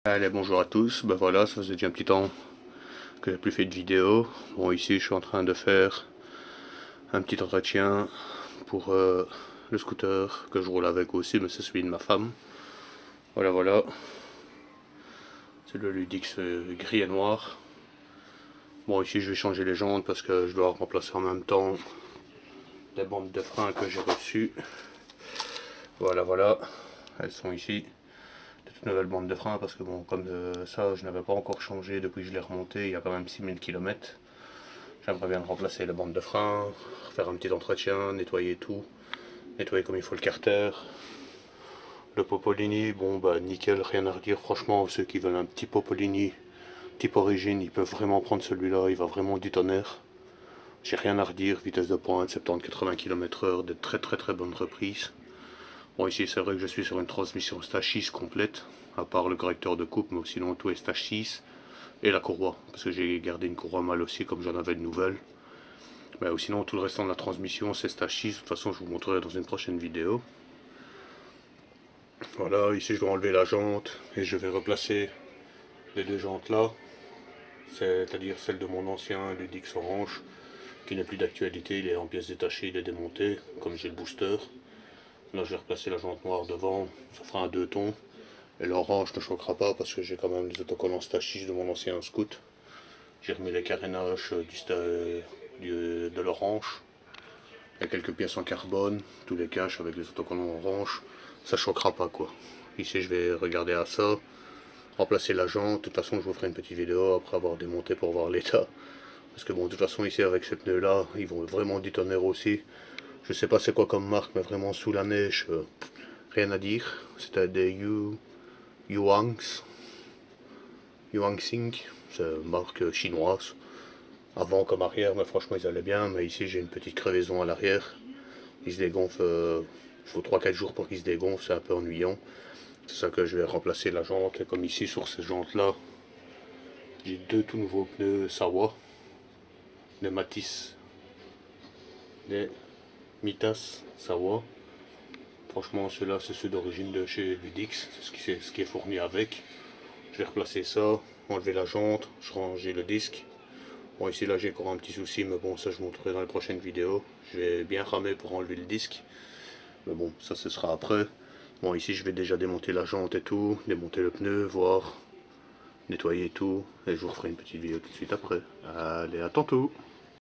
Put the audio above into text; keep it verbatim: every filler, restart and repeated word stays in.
Allez, bonjour à tous. Ben voilà, ça faisait déjà un petit temps que j'ai plus fait de vidéo. Bon, ici je suis en train de faire un petit entretien pour euh, le scooter que je roule avec aussi, mais c'est celui de ma femme. Voilà, voilà. C'est le Ludix euh, gris et noir. Bon, ici je vais changer les jantes parce que je dois remplacer en même temps les bandes de frein que j'ai reçues. Voilà, voilà. Elles sont ici. De toutes nouvelles bandes de frein parce que bon, comme euh, ça, je n'avais pas encore changé depuis que je l'ai remonté. Il y a quand même six mille kilomètres. J'aimerais bien remplacer les bandes de frein, faire un petit entretien, nettoyer tout, nettoyer comme il faut le carter. Le Popolini, bon bah nickel, rien à redire. Franchement, ceux qui veulent un petit Popolini type origine, ils peuvent vraiment prendre celui-là, il va vraiment du tonnerre. J'ai rien à redire, vitesse de pointe, soixante-dix à quatre-vingts kilomètres heure, de très très très bonnes reprises. Bon, ici c'est vrai que je suis sur une transmission stage six complète, à part le correcteur de coupe, mais sinon tout est stage six. Et la courroie, parce que j'ai gardé une courroie mal aussi, comme j'en avais de nouvelles. Mais sinon, tout le restant de la transmission, c'est stage six. De toute façon, je vous montrerai dans une prochaine vidéo. Voilà, ici, je vais enlever la jante et je vais replacer les deux jantes là. C'est-à-dire celle de mon ancien Ludix Orange, qui n'est plus d'actualité. Il est en pièces détachées, il est démonté, comme j'ai le booster. Là, je vais replacer la jante noire devant. Ça fera un deux tons. Et l'orange ne choquera pas parce que j'ai quand même les autocollants stage six de mon ancien scoot. J'ai remis les carénages du, du, de l'orange. Il y a quelques pièces en carbone, tous les caches avec les autocollants orange, ça choquera pas quoi. Ici je vais regarder à ça, remplacer la jante, de toute façon je vous ferai une petite vidéo après avoir démonté pour voir l'état. Parce que bon, de toute façon ici avec ces pneus là, ils vont vraiment du tonnerre aussi. Je sais pas c'est quoi comme marque, mais vraiment sous la neige, euh, rien à dire. C'était des Yu, Yuangs, Yuangsing, c'est une marque chinoise. Avant comme arrière, mais franchement ils allaient bien, mais ici j'ai une petite crevaison à l'arrière. Il se dégonfle, il euh, faut trois quatre jours pour qu'il se dégonfle, c'est un peu ennuyant. C'est ça que je vais remplacer la jante, et comme ici sur ces jantes là, j'ai deux tout nouveaux pneus Sawa, des Matisse, des Mitas Sawa. Franchement ceux-là c'est ceux d'origine de chez Ludix, c'est ce qui, ce qui est fourni avec. Je vais replacer ça, enlever la jante, je ranger le disque. Bon ici là j'ai encore un petit souci, mais bon ça je vous montrerai dans les prochaines vidéos. Je vais bien ramer pour enlever le disque. Mais bon, ça ce sera après. Bon, ici je vais déjà démonter la jante et tout, démonter le pneu, voir, nettoyer tout, et je vous referai une petite vidéo tout de suite après. Allez, à tantôt!